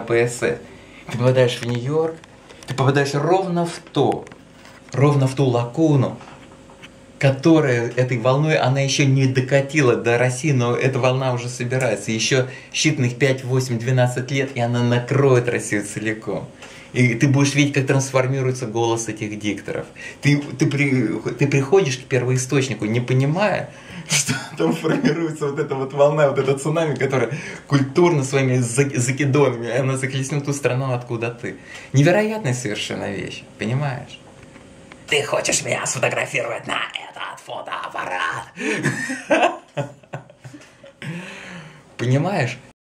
КПСС. Ты попадаешь в Нью-Йорк, ты попадаешь ровно в ту лакуну, которая этой волной, она еще не докатила до России, но эта волна уже собирается. Еще считанных 5, 8, 12 лет, и она накроет Россию целиком. И ты будешь видеть, как трансформируется голос этих дикторов. Ты приходишь к первоисточнику, не понимая, что там формируется вот эта вот волна, вот это цунами, которая культурно своими закидонами, она захлестнет ту страну, откуда ты. Невероятная совершенно вещь, понимаешь? Ты хочешь меня сфотографировать на этот фотоаппарат? Понимаешь?